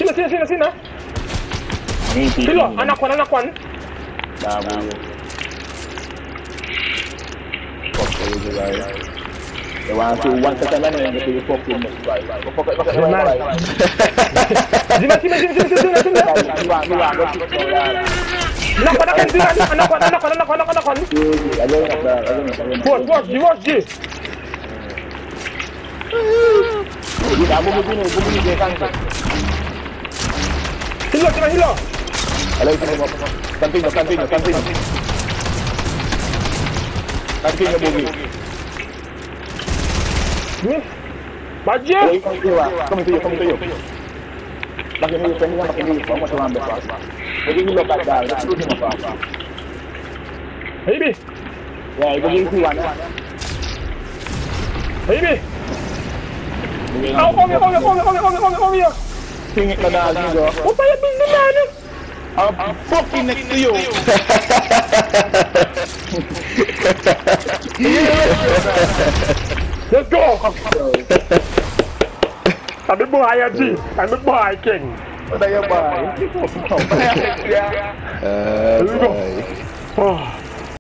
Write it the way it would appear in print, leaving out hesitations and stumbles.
Sini. Sini loh, anak one. Dah boleh. Fokus juga ya. Dewan tu one kesalahan yang kita fokus baik. Fokus baik. Sini. Anak one. Bos, Ji. Kamu begini dia kan. Hilo. Alay, camping. Camping na bugi. Ni. Baje. Kami tuyo. Bakit mo pwede nga makinig mo sa mga best. Magiging lokal dahil ito din apa. Baby. Ya, ibigay si Juan. Baby. Come. Singit na dahil nyo. O pala biglaan. I'm fucking next to you. Let's go. Kami buhay Ji. Kami buhay King. Ada yang baik. Let's go.